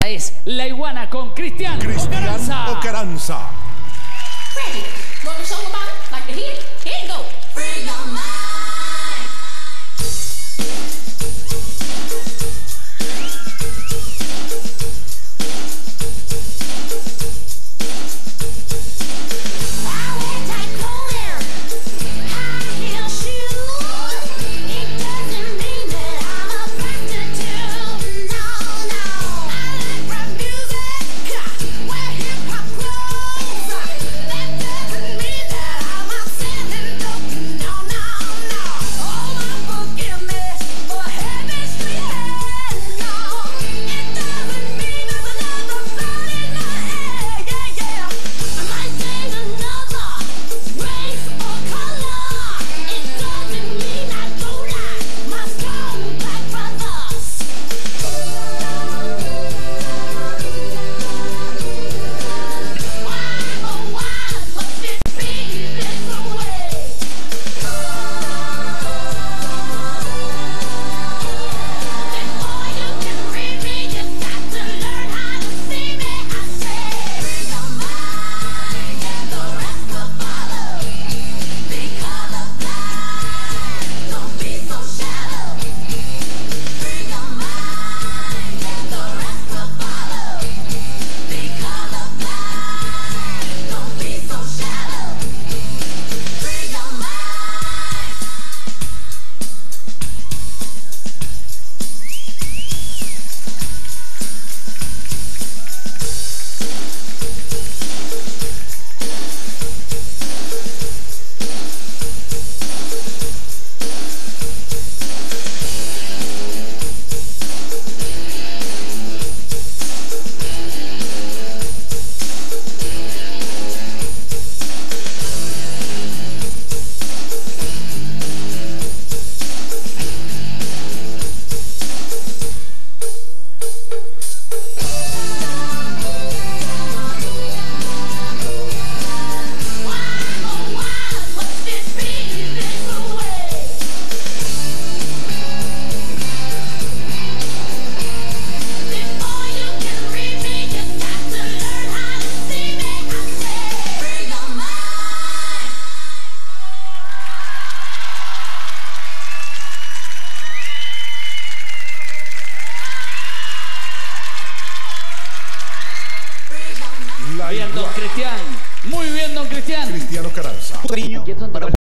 Esta es La Iguana con Cristian Ocaranza. Ready. Want a song about it? Like to hear it? Here you go. Free your mind. Bien, don Cristian. Muy bien, don Cristian. Cristian Ocaranza.